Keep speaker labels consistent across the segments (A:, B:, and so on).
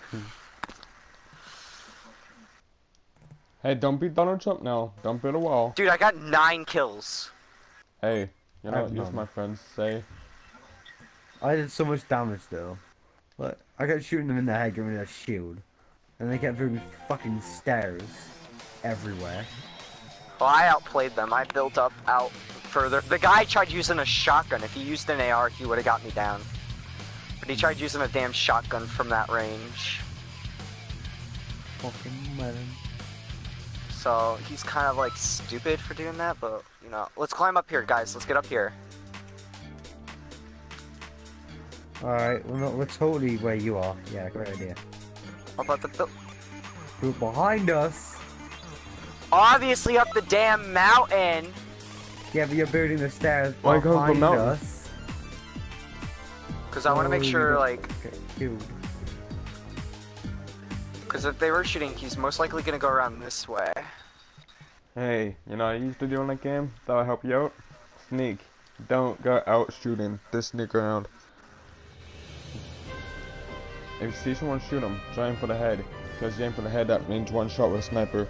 A: Hey, don't beat Donald Trump now. Don't build a wall.
B: Dude, I got 9 kills.
A: Hey, you're
C: I
A: not
C: have
A: used to my
C: none.
A: friends say.
C: I did so much damage though. Look, I kept shooting them in the head, giving me a shield. And they kept throwing fucking stairs everywhere.
B: Well, I outplayed them. I built up out further. The guy tried using a shotgun. If he used an AR, he would have got me down. But he tried using a damn shotgun from that range.
C: Fucking melon.
B: So he's kind of like stupid for doing that, but you know, let's climb up here, guys. Let's get up here.
C: Alright, we're totally where you are. Yeah, great idea.
B: How about the
C: Group behind us.
B: obviously up the damn mountain?
C: Yeah, but you're building the stairs
A: Why go up the
C: behind
A: mountain?
C: us.
B: Because I want to make sure, like,
C: Okay, killed.
B: because if they were shooting, he's most likely gonna go around this way.
A: Hey, you know what I used to do in that game? That'll help you out. Sneak. Don't go out shooting. Just sneak around. If you see someone shoot them, try aim for the head. Because you aim for the head, that means one shot with a sniper.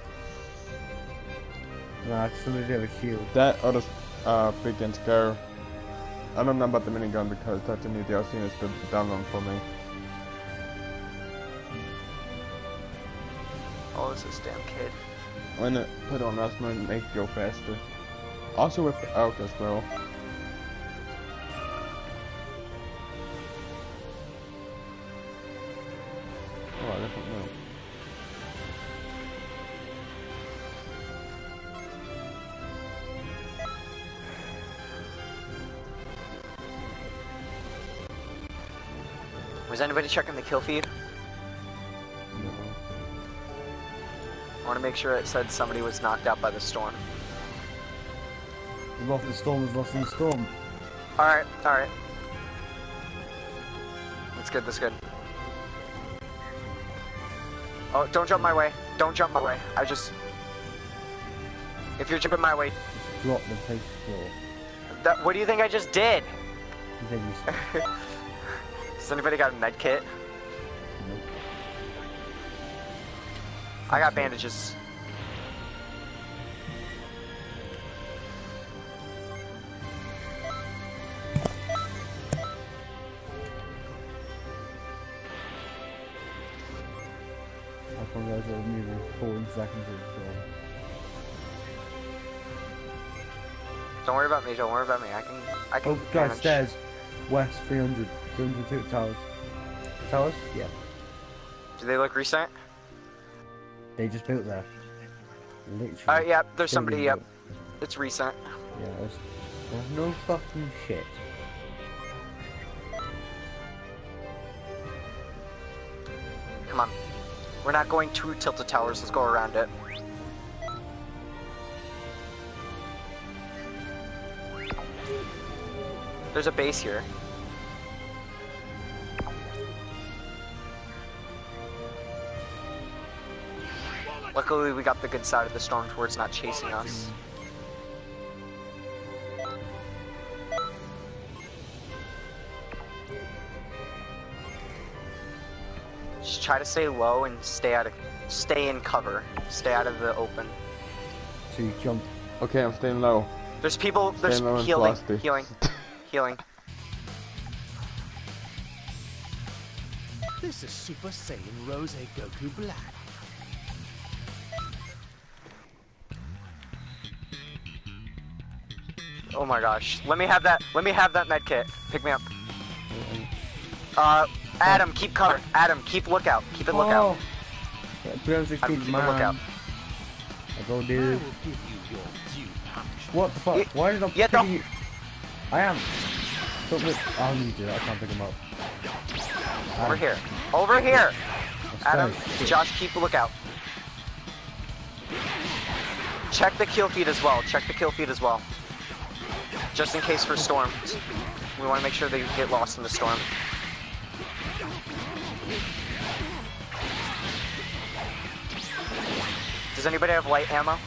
C: Nah, somebody have a shield.
A: That other freaking scare. I don't know about the minigun because that's a new DLC and it's the download for me.
B: Oh, it's this damn kid.
A: When it put on, that's gonna make it go faster. Also with the elk as well. Oh, I don't know.
B: Was anybody checking the kill feed?
A: No.
B: I want to make sure it said somebody was knocked out by the storm.
C: We lost in the storm, we lost in the storm.
B: Alright, alright. That's good, that's good. Oh, don't jump my way. Don't jump my way. If you're jumping my way,
C: Drop the place floor.
B: what do you think I just did?
C: And then you stop.
B: Has anybody got a med kit?
C: Nope.
B: I got bandages.
C: I thought that was moving 14 seconds or so.
B: Don't worry about me, don't worry about me. I can
C: Oh, guys,
B: manage.
C: stairs. West 300. 302 towers. Towers? Yeah.
B: Do they look recent?
C: They just built there. Literally.
B: Yeah, there's
C: Building
B: somebody, yep.
C: built.
B: It's recent.
C: Yeah, there's no fucking shit.
B: Come on. We're not going to Tilted Towers, let's go around it. There's a base here. Luckily we got the good side of the storm towards not chasing us. Just try to stay low and stay in cover. Stay out of the open.
C: So you jump.
A: Okay, I'm staying low.
B: There's people, there's
A: Staying low and
B: healing,
A: frosty.
B: healing.
D: This is Super Saiyan Rose Goku Black.
B: Oh my gosh. Let me have that med kit. Pick me up. Adam, keep cover. Adam, keep lookout. Keep it lookout.
C: Yeah, 360
B: Adam, keep a
C: man.
B: lookout.
C: I go,
D: I
C: dude.
D: will give you your due punishment.
C: What the fuck?
B: Yeah,
C: Why did I
B: yeah,
C: pick
B: don't-
C: you? I am. Stop it. I'll need to. I can't pick him up.
B: Over here. Over here! Adam,
C: Upstairs.
B: Josh, keep a lookout. Check the kill feed as well. Check the kill feed as well. Just in case for storms. We want to make sure they get lost in the storm. Does anybody have light ammo?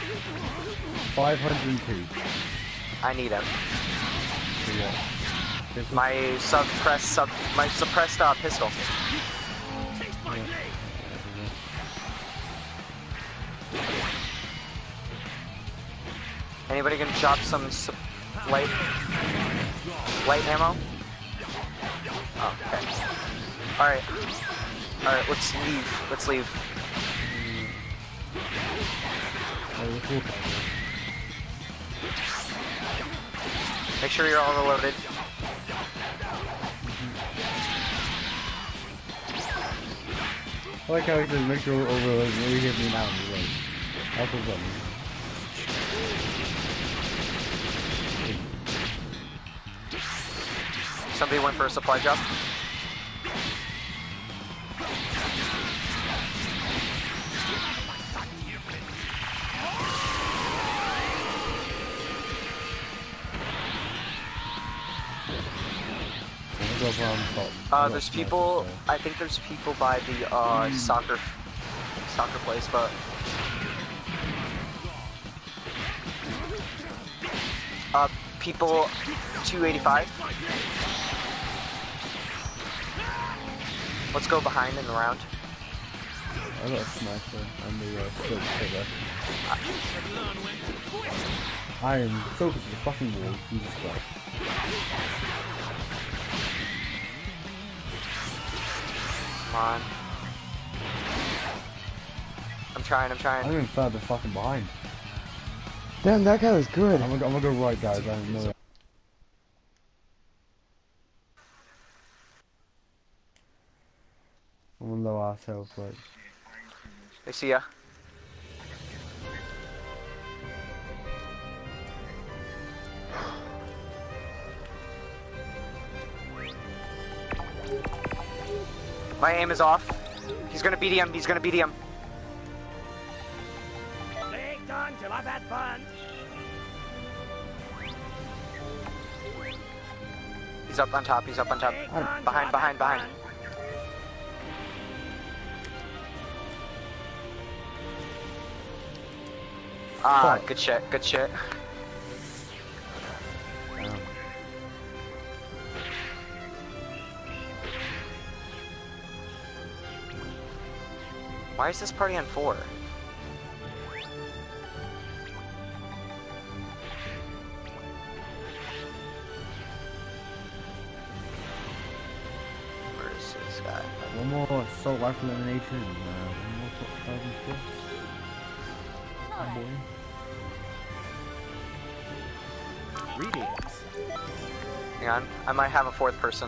C: 502.
B: I need it.
C: So, yeah.
B: My suppressed pistol. Anybody gonna drop some light ammo? Oh, okay. Alright. Alright, let's leave. Let's leave. Make sure you're all reloaded.
C: I like how he says make sure we're overloaded. Maybe hit me now. Like, that's what's up.
B: Somebody went for a supply drop. There's people. I think there's people by the soccer place, but people 285. Let's go behind and around.
C: I got a sniper on the silk pillar. I am focused on the fucking wall. Jesus Christ.
B: Come on. I'm trying.
C: I'm even further fucking behind.
A: Damn, that guy was good.
C: I'm gonna go right, guys. I don't know. I'm gonna low ourselves, but
B: I see ya. My aim is off. He's gonna BDM. He's gonna BDM.
D: They ain't done till I've had fun.
B: He's up on top. He's up on top. Behind. Ah, good shit. Good shit. Why is this party on 4? Where is this guy?
C: one more assault rifle elimination and one more top 1,000 kills.
D: Greetings.
B: Hang on, I might have a 4th person.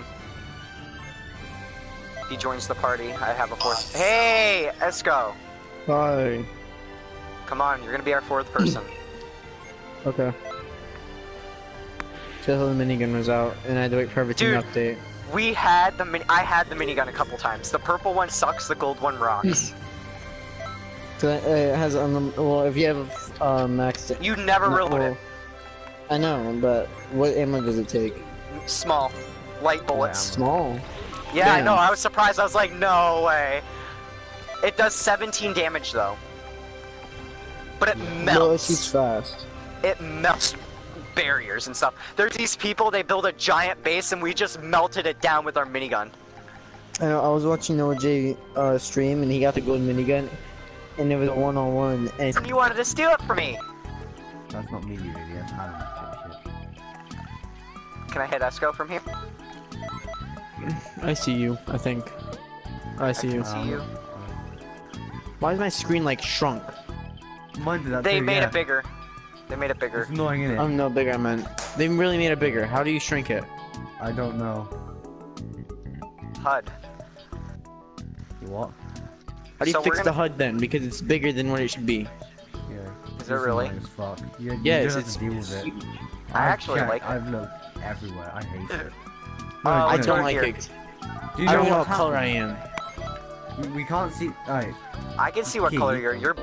B: He joins the party. I have a 4th. Hey, Esco.
E: Hi.
B: Come on, you're gonna be our 4th person.
E: Okay. Till the minigun was out, and I had to wait for everything to update.
B: We had I had the minigun a couple times. The purple one sucks. The gold one rocks.
E: So it has well, if you have maxed.
B: You never reload it.
E: I know, but what ammo does it take?
B: Small, light bullets.
E: Small.
B: Yeah, I
E: Damn.
B: know. I was surprised. I was like, no way. It does 17 damage though. But it melts.
E: Well, it shoots fast.
B: It melts barriers and stuff. There's these people, they build a giant base and we just melted it down with our minigun.
E: I know. I was watching OJ stream, and he got the gold minigun, and it was a one-on-one. And
B: You wanted to steal it from me.
C: That's not me, you idiot. I don't know shit.
B: Can I hit Esco from here?
E: I see you. I think. I see you.
B: See you.
E: Why is my screen like shrunk?
C: Mine did that
B: They
C: too,
B: made
C: yeah.
B: it bigger. They made it bigger.
C: It's annoying, innit?
E: I'm no bigger. I meant they really made it bigger. How do you shrink it?
C: I don't know.
B: HUD.
C: You what?
E: How do you
B: So we're
E: fix
B: gonna-
E: the HUD then? Because it's bigger than what it should be.
C: Yeah.
B: Is it really?
C: As fuck. You
E: Yes,
C: don't have
E: it's.
C: to deal with it.
B: I actually
C: checked,
B: like it.
C: I've looked everywhere. I hate it.
E: I
B: let's
E: don't
B: go
E: like
B: here.
E: it.
C: Do you
E: I
C: know
E: don't know
C: what's
E: what color I
C: happening?
E: am.
C: We can't see. Alright.
B: I can see what
C: Key.
B: color you're.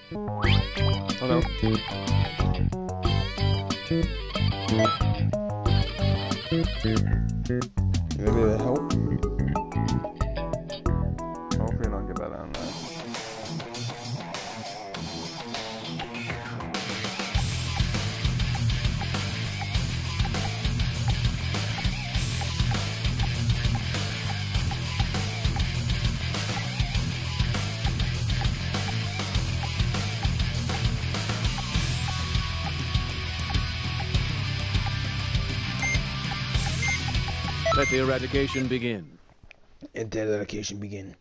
A: Hello. Maybe that help? Hopefully I don't get that on there.
F: Let the eradication begin.
A: And the eradication begin.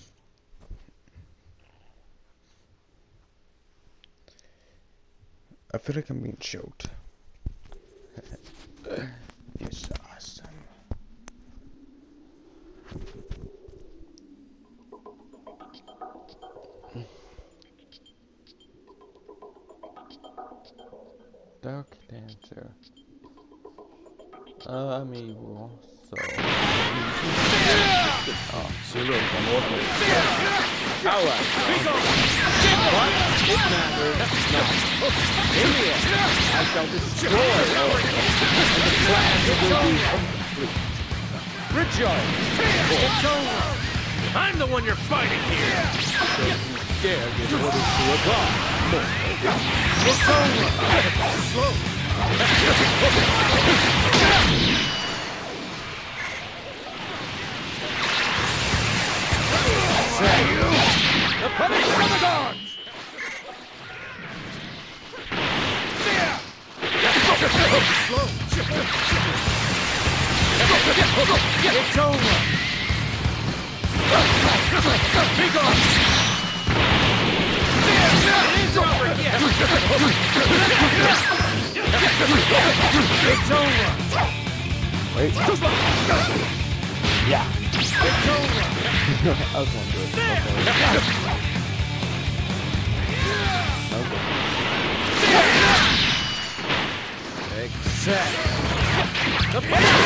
A: I feel like I'm being choked. It's awesome. Duck dancer. I'm evil, so.
F: Oh, Zero, come over. Alright. What? It matters not. In the end, I shall destroy all. And the plan will be complete. Rejoice! It's over! I'm the one you're fighting here! So you dare give orders to a god? It's over! Slow! The punish for the gods! It's over! Be gone! It's over yet! It's over!
A: Wait. Yeah.
F: It's over!
A: I was wondering. Okay.
F: Exact. The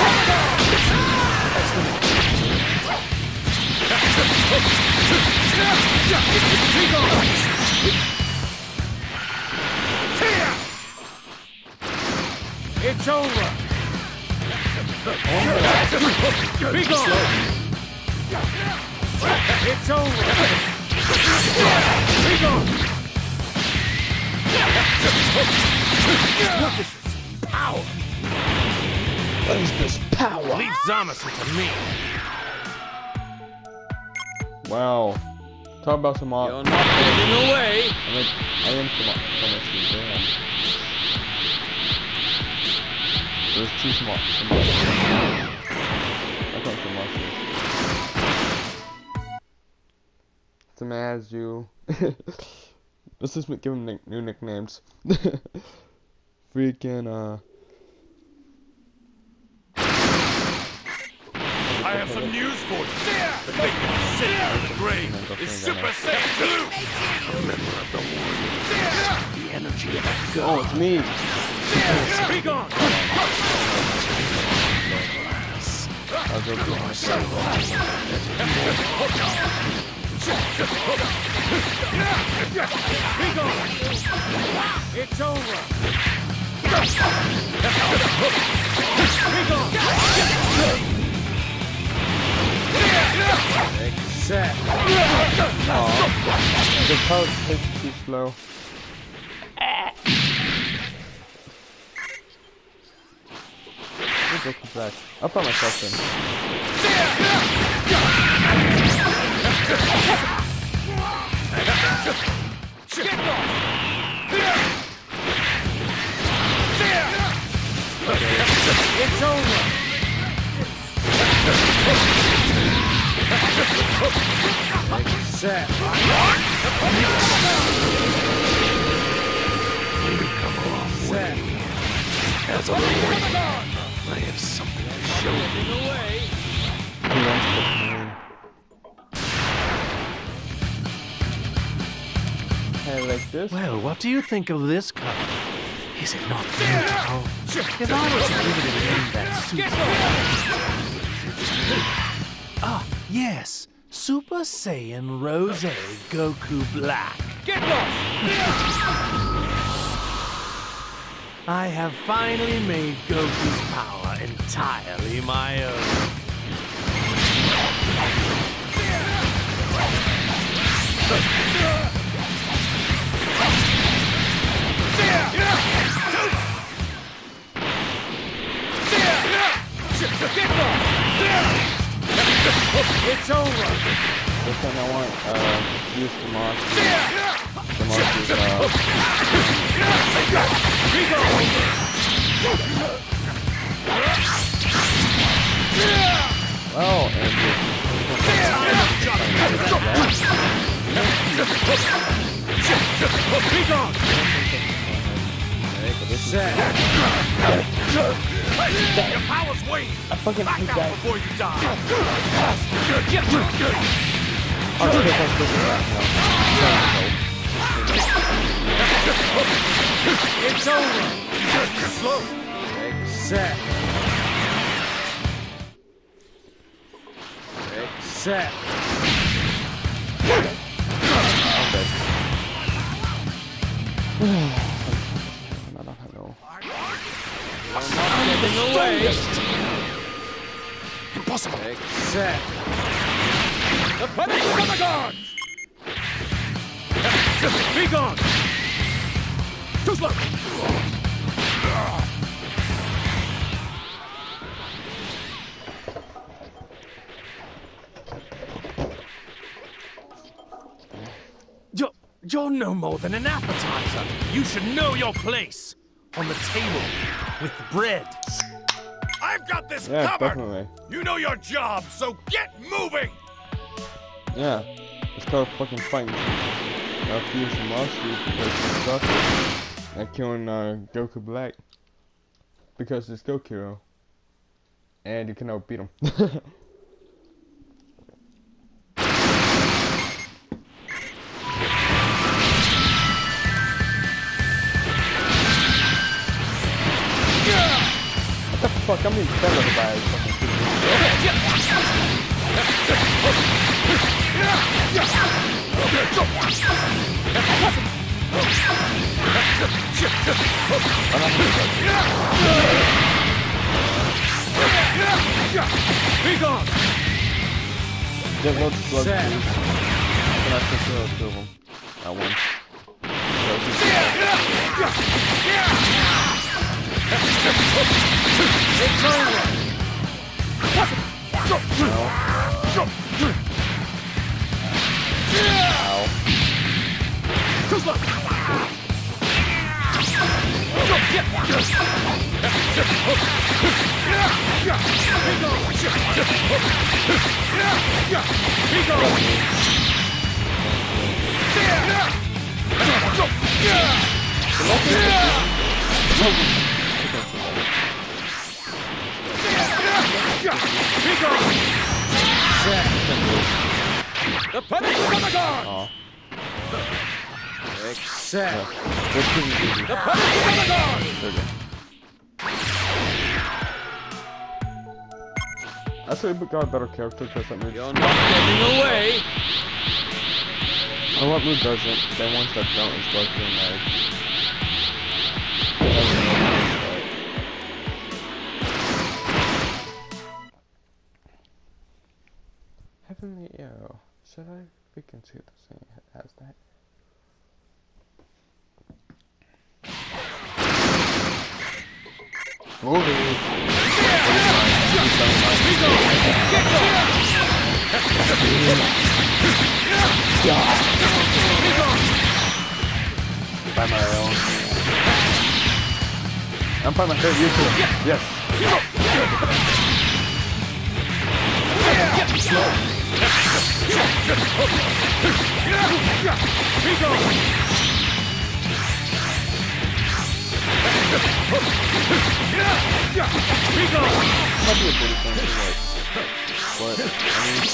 F: It's over! Be gone! It's over! Be gone! What is this power?
A: What is this power?
F: Leave Zamasu to me!
A: Wow. Talk about some art.
F: You're not getting away!
A: I am some damn. There's too smart. I got some mushrooms. Some as you. Let's just give them new nicknames. Freaking
F: I have some news for you. The thing that's sitting in the grave is Super Saiyan 2! A member of the Warriors. The energy of a god.
A: oh, it's me.
F: Be gone!
A: I'll go get myself.
F: Be gone! It's over! Be gone! Exact.
A: The power takes too slow. Go back. I'll put myself in.
F: It's over. Set. Set. As a warrior, I have something to show you.
A: He wants to hey, like this?
G: Well, what do you think of this color? Is it not beautiful? If I were to give it a name that suits me. Ah, yes. Super Saiyan Rose Goku Black.
F: Get lost!
G: I have finally made Goku's power entirely my own.
F: It's over!
A: This thing I want, use the monster. The monster's, well, and
F: Your power's waning!
A: I fucking
F: Back
A: hate
F: out
A: that.
F: before you die! It's over! Slow! Accept! Accept! Getting away!
G: Impossible.
F: Accept! The punishment of the gods! Be gone! Too slow!
G: You're no more than an appetizer. You should know your place. On the table, with bread.
D: I've got this
A: yeah,
D: covered.
A: definitely.
D: You know your job, so get moving.
A: Yeah, it's called fucking fighting. Fuse monsters because it's stuck and killing Goku Black because it's Goku and you can outbeat him. What the fuck? I'm being better by fucking
F: Be gone!
A: Get loads of blood, please. Can I control two of them at once?
F: It's over!
A: Ow.
F: Too slow! The punishment of the gods!
A: Aw.
F: Accept!
A: Yeah. That's pretty easy.
F: The punishment of the gods!
A: There we go. I say we got a better character because that moves.
F: You're not getting away!
A: And what move doesn't? The ones that don't is like being like. Heavenly Arrow. Should I? We can see the thing has that. By my own. I'm by myself, you too. Yes. Might be a pretty thing to like. But, I mean,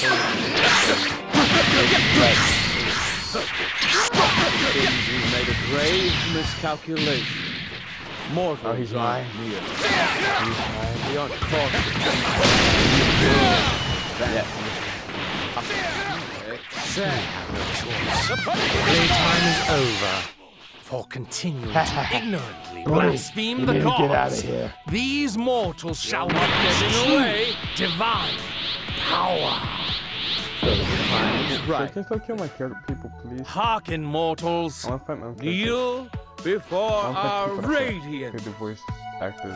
F: You've made a grave miscalculation. Mortal.
A: Oh, he's lying.
F: Near. He's lying. Beyond caution.
A: yeah.
G: Playtime is over. For continuing to ignorantly blaspheme the gods.
A: Get out of here.
G: These mortals shall not get away. Divine power.
A: Right. Can you kill my people, please?
G: Hearken, mortals.
A: I want to fight my own character.
G: Kneel before
A: I
G: our
A: want to fight people
G: radiant.
A: the voice actors.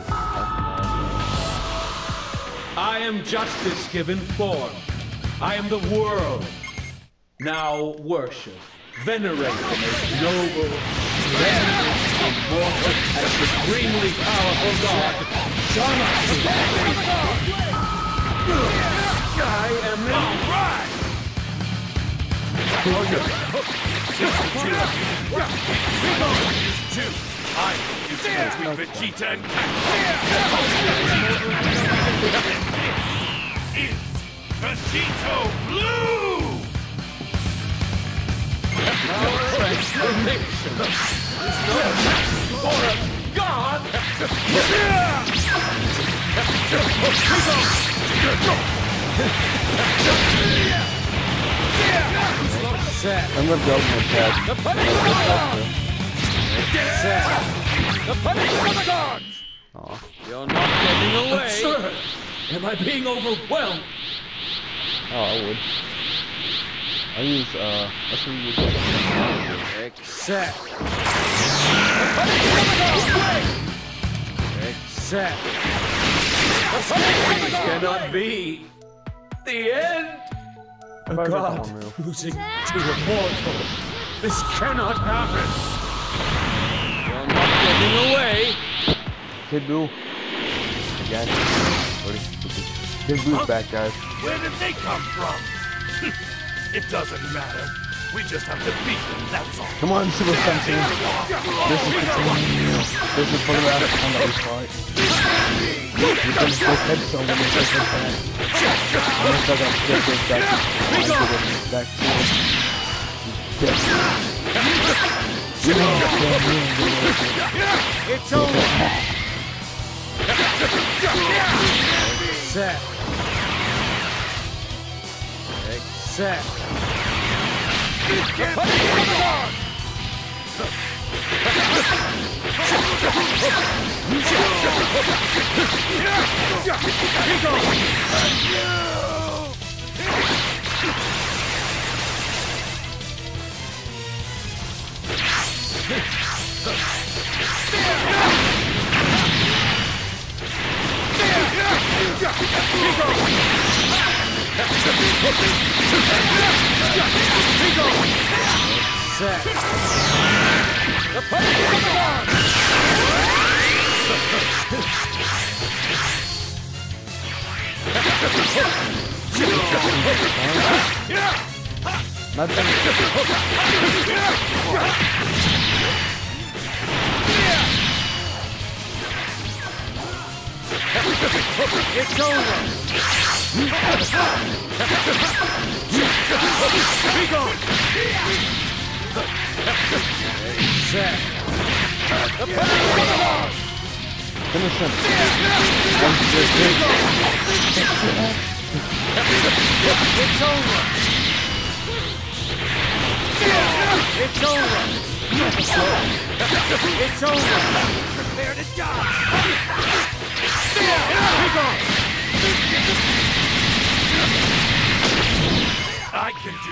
H: I am justice given form. I am the world. Now worship, venerate the most noble, vengeful, immortal, and supremely powerful God. I am right.
D: I between Vegeta and It's Vegito Blue!
H: Our transformation is no match for a god!
A: I'm the government tag.
H: The punishment of the gods! You're not getting away! Absurd! Am I being overwhelmed?
A: Oh, I would. I use, that's what we use.
H: Accept! Accept! This cannot be the end! A god losing to a mortal. This cannot happen! You're not getting away!
A: Kid Buu. Again. Kid Buu's back, guys.
D: Where did they come from? It doesn't matter. We just have to beat them, that's all.
A: Come on, Super Saiyan. This is This is for the last time that we fight. We're gonna go head so when we take it back. I'm gonna start to get this back. Back to
H: It's over! Accept! Accept! This can't be on! It's over! Be gone! Set!
A: Finish him.
H: It's over! It's over! It's over! Prepare to die!
D: I can do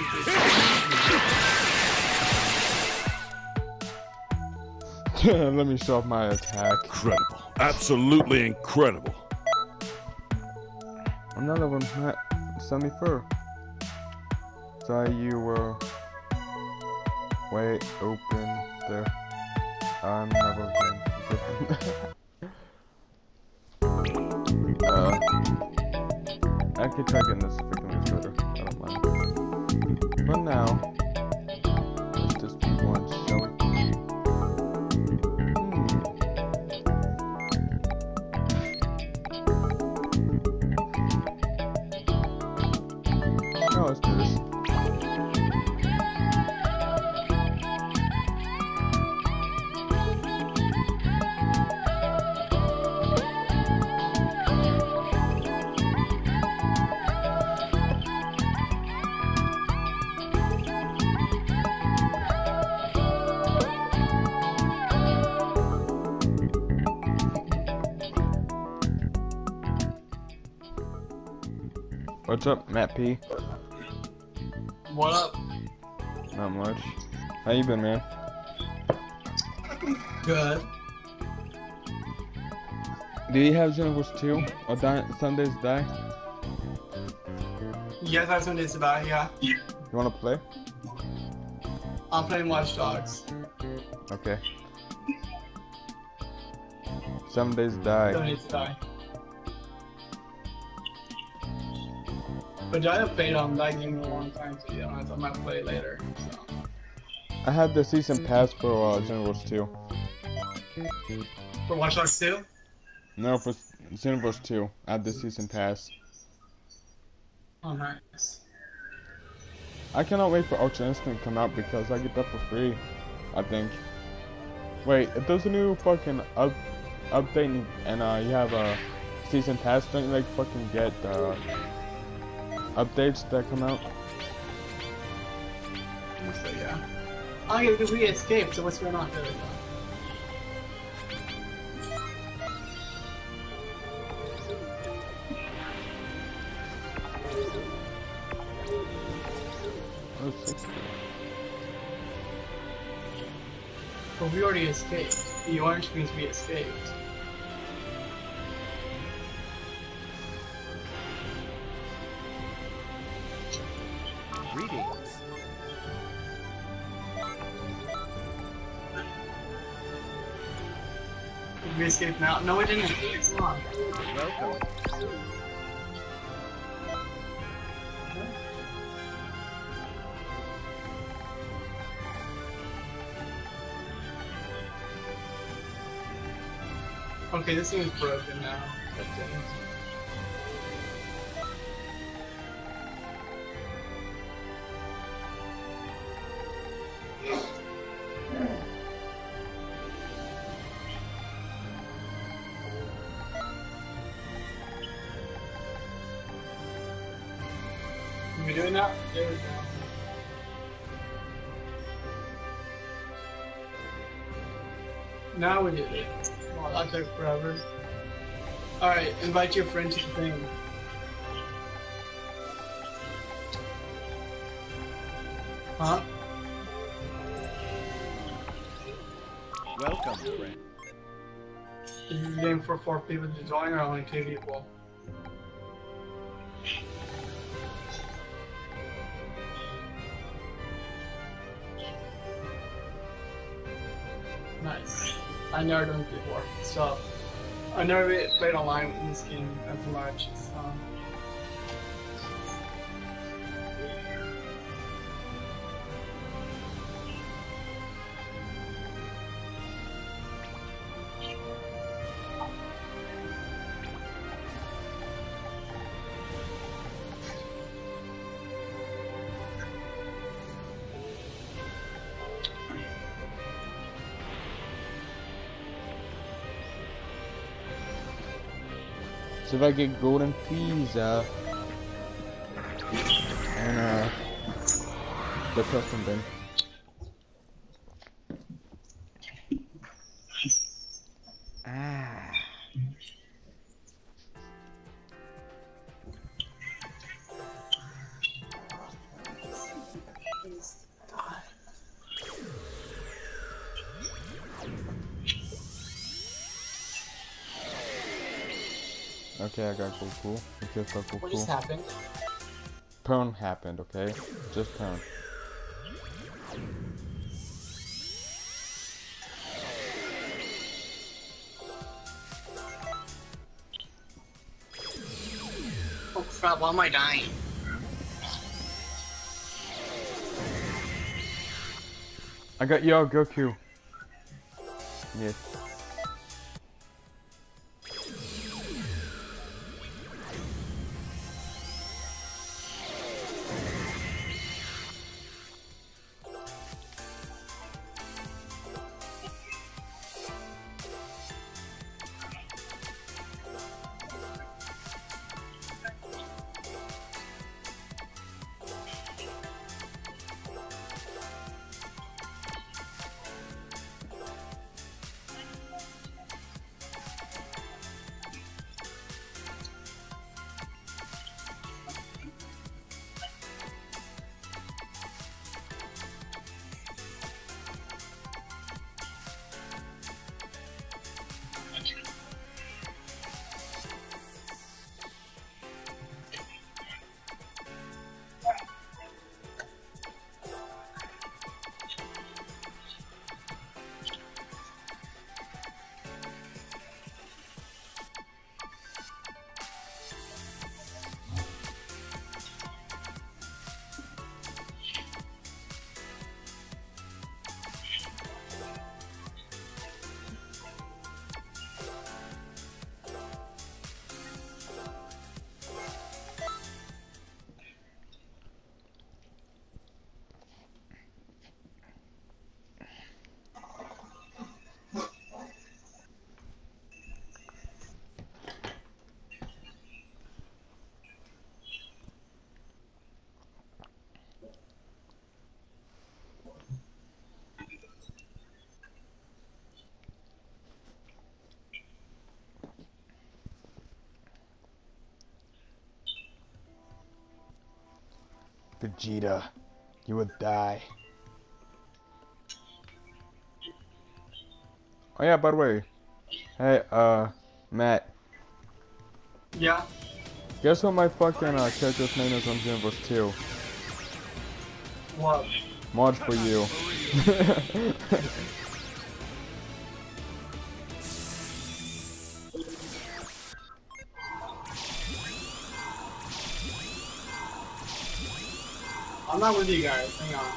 D: this.
A: Let me show off my attack.
D: Incredible. Absolutely incredible.
A: Another one, semi-fur. So you were way open there. I'm never going to I could try getting this freaking better. I don't mind. But now, let's just keep going, shall we? Oh, let's do this. What's up, Matt P?
I: What up?
A: Not much. How you been, man?
I: Good.
A: Do you have Xenoverse 2 or Sundays Die?
I: Yes, I have some days to die, yeah.
A: You wanna play?
I: I'm playing Watch Dogs.
A: Okay. 7 Days Die.
I: 7 Days to Die. But I haven't played on that game in a long time, to be honest. I might play later. So.
A: I had the season pass for Xenoverse 2.
I: For Watch Dogs 2?
A: No, for Xenoverse 2. I had the season pass.
I: Oh, nice.
A: I cannot wait for Ultra Instinct to come out because I get that for free, I think. Wait, if there's a new fucking update and you have a season pass, don't you like fucking get updates that come out?
I: So, yeah. Oh, yeah, because we escaped, so what's going on? There we go.
A: Oh, 60.
I: But we already escaped. The orange means we escaped.
G: Greetings.
I: Did we escape now? No, we didn't. Come on.
G: Welcome.
I: Okay, this thing is broken now. That's it. Are we doing that? There we go. Now we did it. Oh, that took forever. Alright, invite your friend to the thing. Huh?
G: Welcome, friend.
I: Is this game for 4 people to join or only 2 people? Nice. I never done it before, so I never played online in this game as much. So.
A: So if I get golden pizza and the custom bin. Ah. Okay, I got cool. Okay, cool.
I: What just happened?
A: Perm happened, okay? Just perm.
I: Oh crap, why am I dying?
A: I got y'all Goku. Yes. Vegeta, you would die. Oh yeah, by the way, hey, Matt.
I: Yeah.
A: Guess what my fucking character's name is on Xenoverse 2?
I: What?
A: Mod for you.
I: I'm not with you guys. Hang on.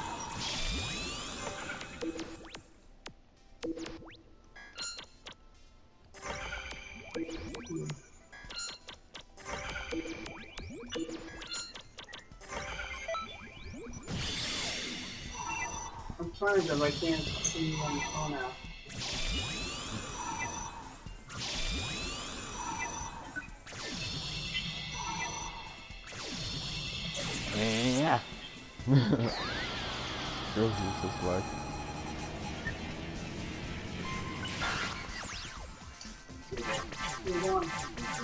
I: I'm trying to, but I can't see you on the phone now.
A: Yeah. Girls use this like.
I: Move on.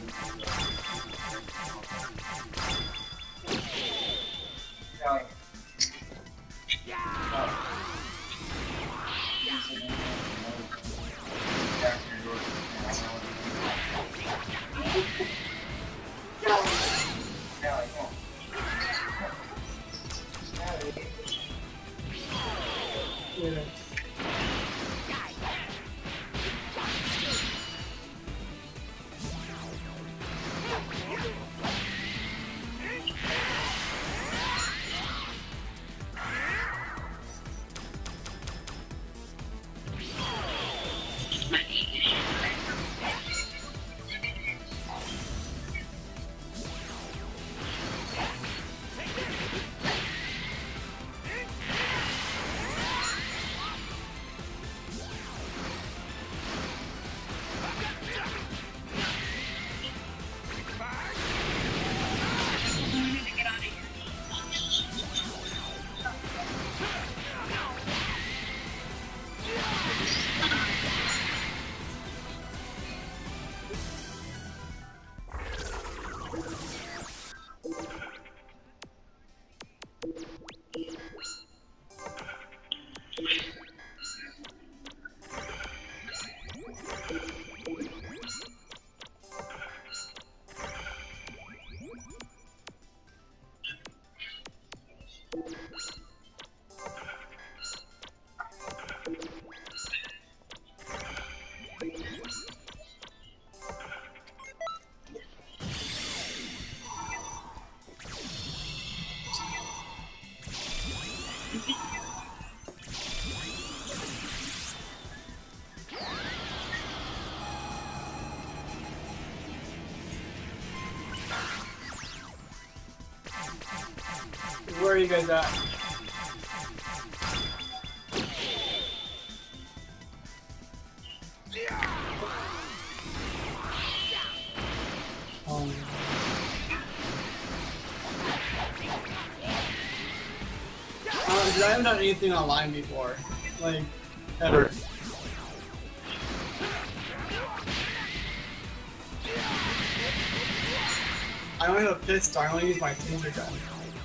I: Where are you guys at? I haven't done anything online before, like, ever. I only have a pistol, I only use my taser gun.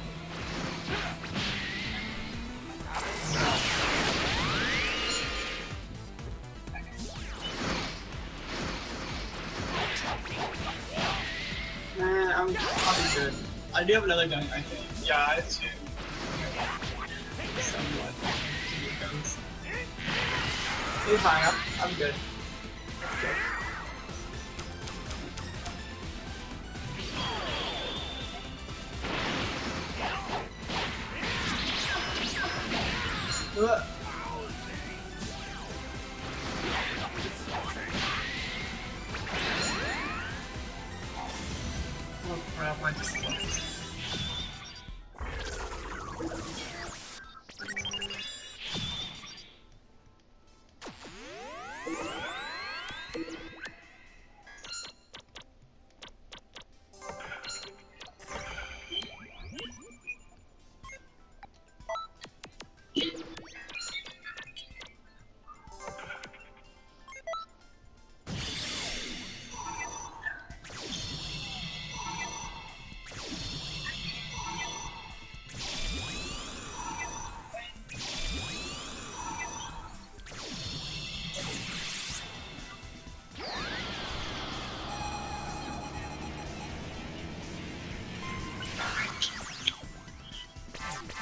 I: Nah, I'm good. I do have another gun, I think. Yeah, I have two. Somewhat. It's fine, I'm good. Ugh. Oh crap, I just lost.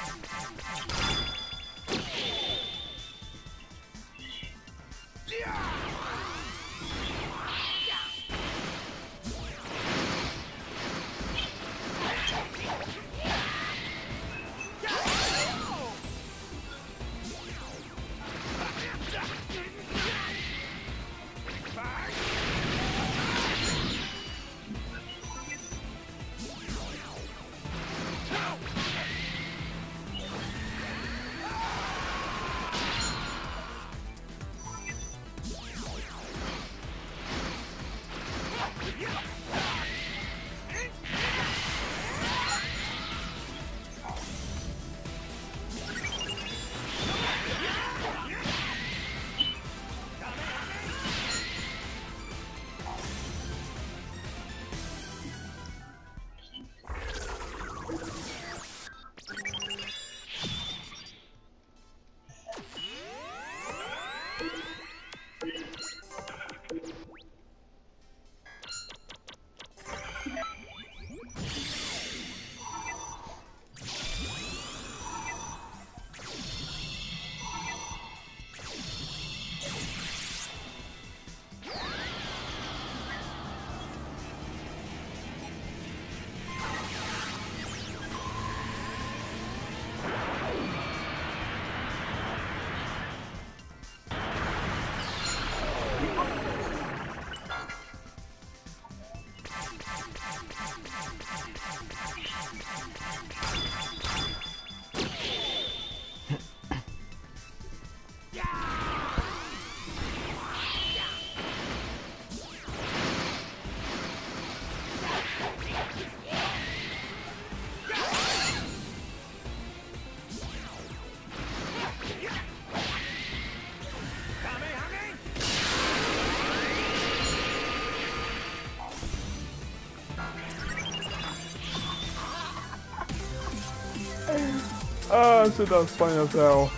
A: Oh, shit, that was funny as hell.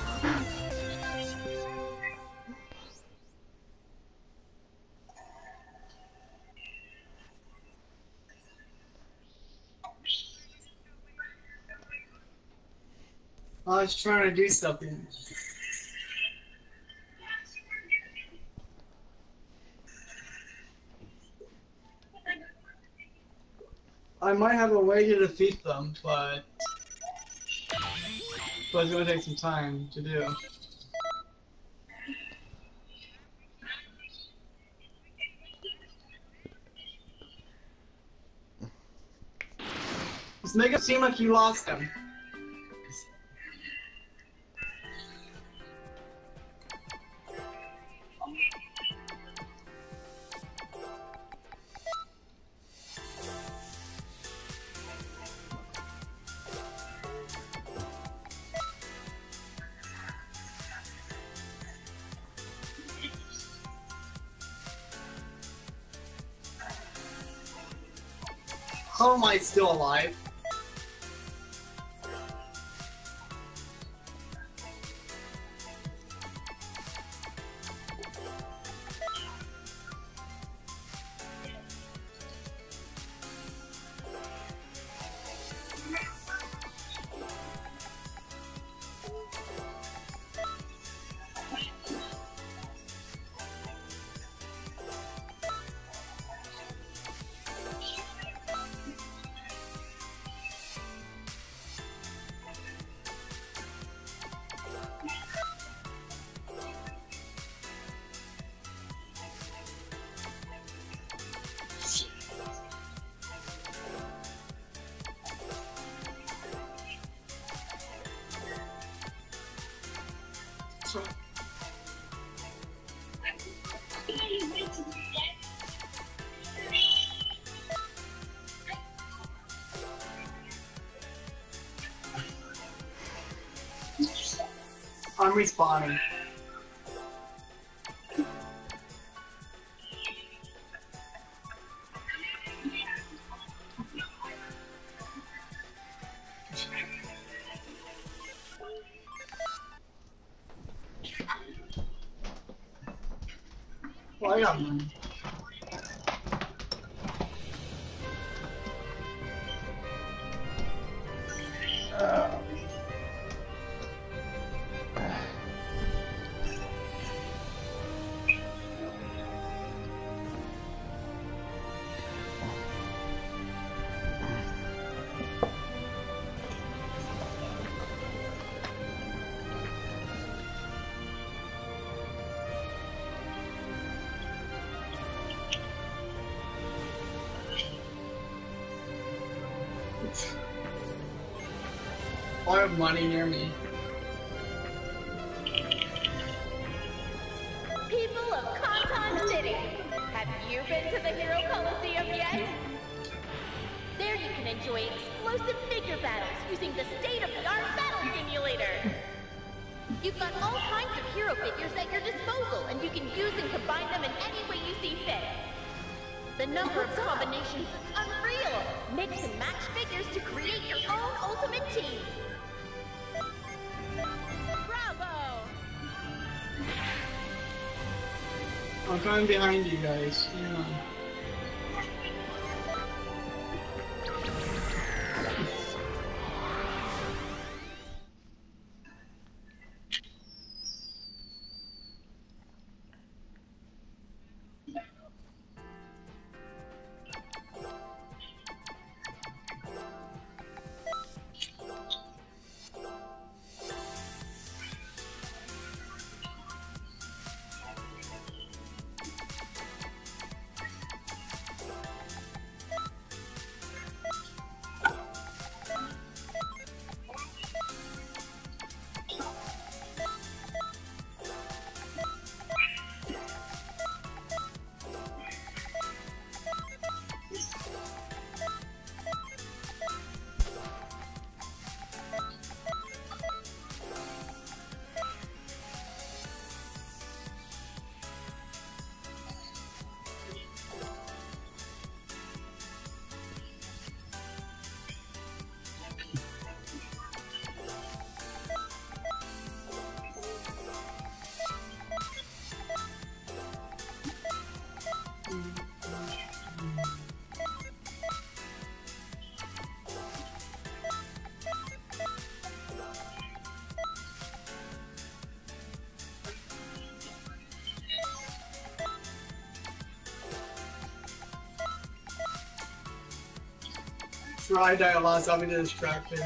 I: I was trying to do something. I might have a way to defeat them, but it's gonna take some time to do. Just make it seem like you lost him. How am I still alive? I'm respawning. Well, I got money. I have money near me.
J: People of Kanton City, have you been to the Hero Coliseum yet? There you can enjoy explosive figure battles using the state-of-the-art battle simulator. You've got all kinds of hero figures at your disposal, and you can use and combine them in any way you see fit. The number of combinations is unreal. Mix and match figures to create your own ultimate team. Bravo!
I: I'm coming behind you guys. Hang on. Try dialogue, I'll be distracted.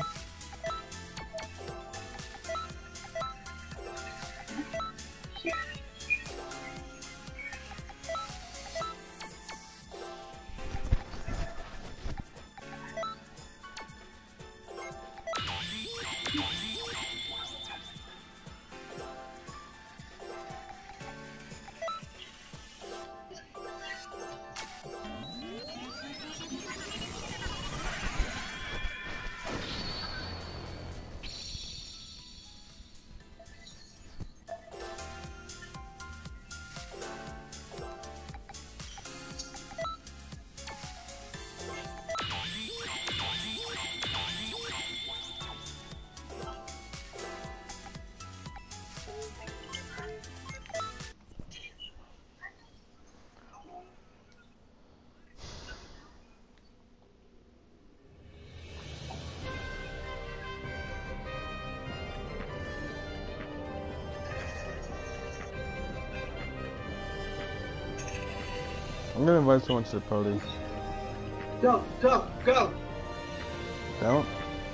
A: I'm gonna invite someone to the party.
I: Go, go, go!
A: Don't?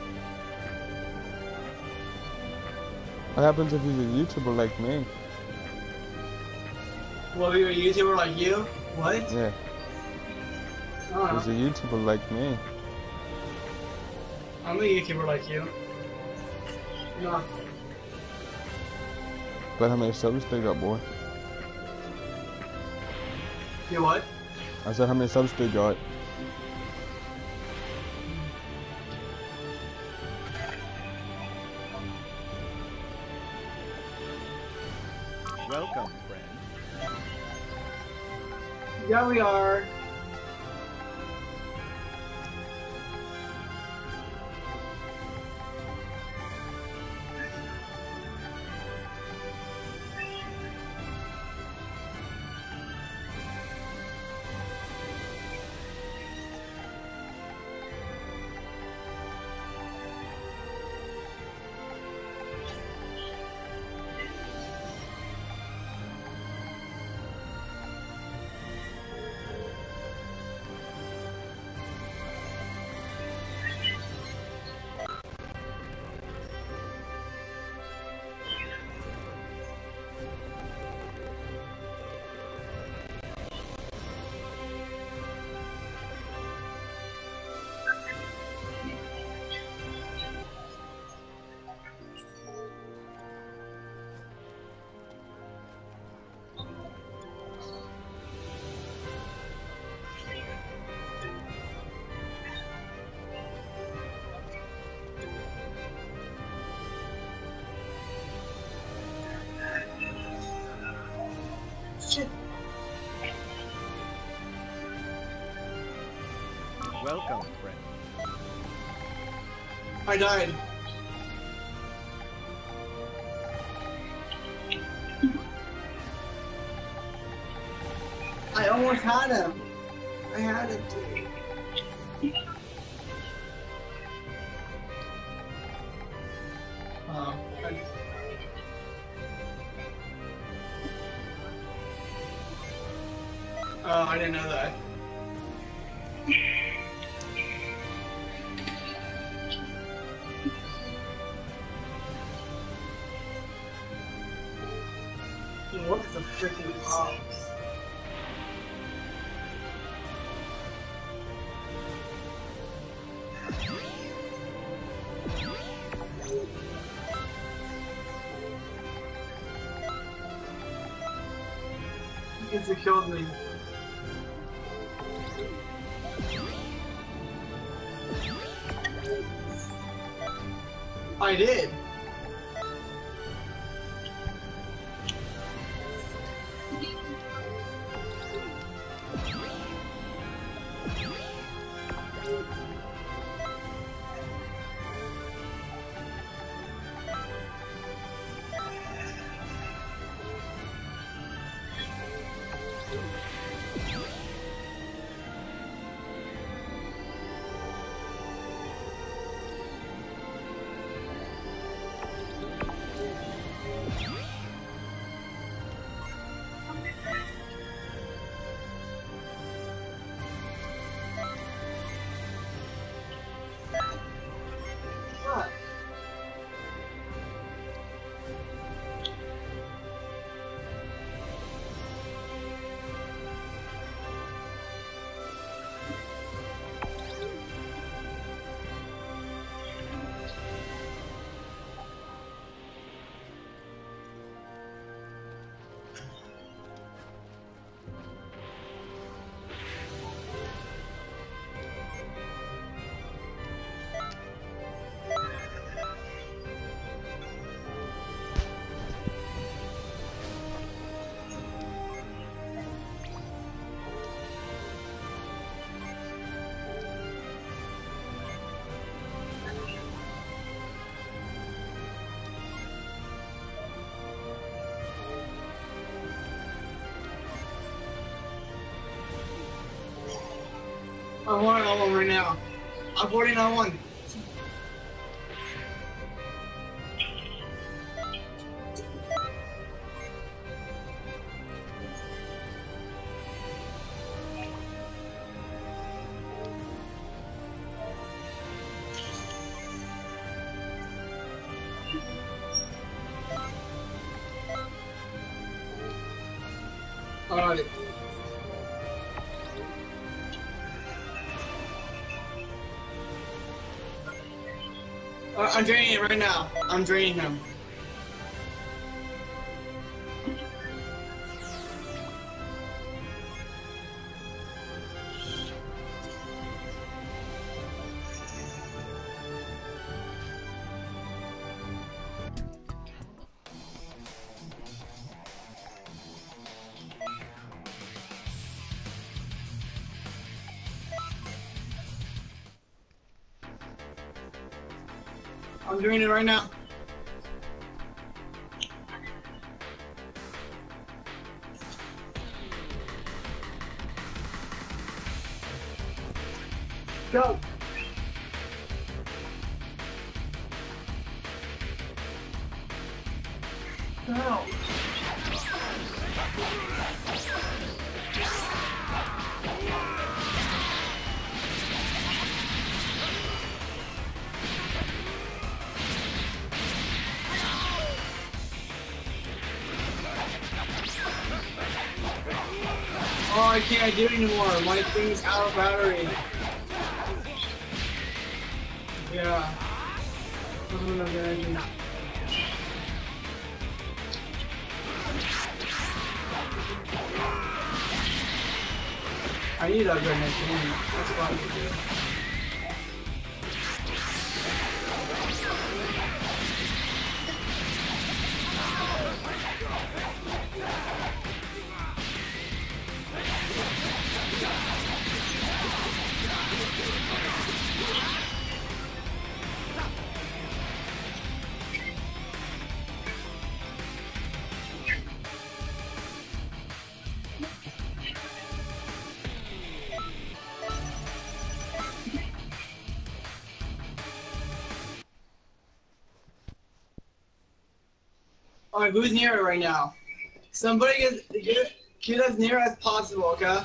A: What happens if he's a YouTuber like me?
I: Well, you're a YouTuber like you? What?
A: Yeah. He's a YouTuber like me.
I: I'm a YouTuber like you. No.
A: But how many subs they got, boy?
I: You what?
A: I said how many subs they got.
F: Welcome, friend.
I: Yeah, we are.
F: welcome, friend.
I: I died. I almost had him. I had him too. Oh, I didn't know that. What the freaking fuck? It's killed me. I did. I'm 1-on-1 right now. I'm 14-on-1. Alright. I'm draining it right now. I'm draining him. I'm doing it right now. Go. Go. Oh, I can't do it anymore. My thing's out of battery. Yeah. I need that grenade. That's what I need to do. Alright, who's near it right now? Somebody get as near as possible, okay?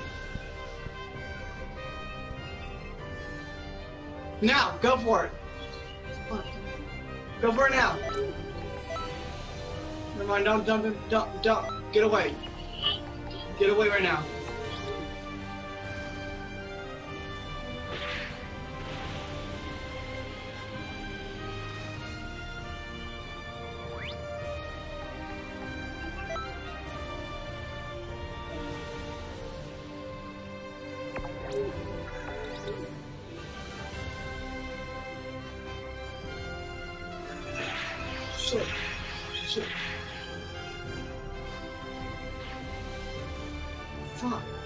I: Now, go for it. Go for it now. Never mind, don't. Get away. Get away right now. Shit. Fuck.